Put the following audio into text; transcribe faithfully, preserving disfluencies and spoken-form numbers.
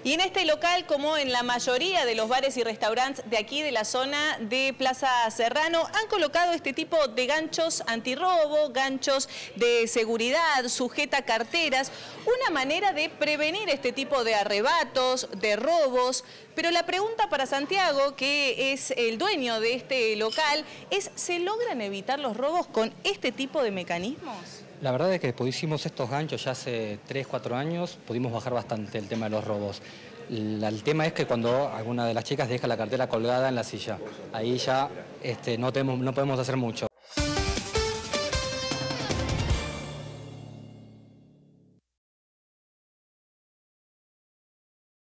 Y en este local, como en la mayoría de los bares y restaurantes de aquí de la zona de Plaza Serrano, han colocado este tipo de ganchos antirrobo, ganchos de seguridad, sujeta carteras, una manera de prevenir este tipo de arrebatos, de robos. Pero la pregunta para Santiago, que es el dueño de este local, es: ¿se logran evitar los robos con este tipo de mecanismos? La verdad es que después hicimos estos ganchos ya hace tres, cuatro años, pudimos bajar bastante el tema de los robos. La, el tema es que cuando alguna de las chicas deja la cartera colgada en la silla, ahí ya este, no, tenemos, no podemos hacer mucho.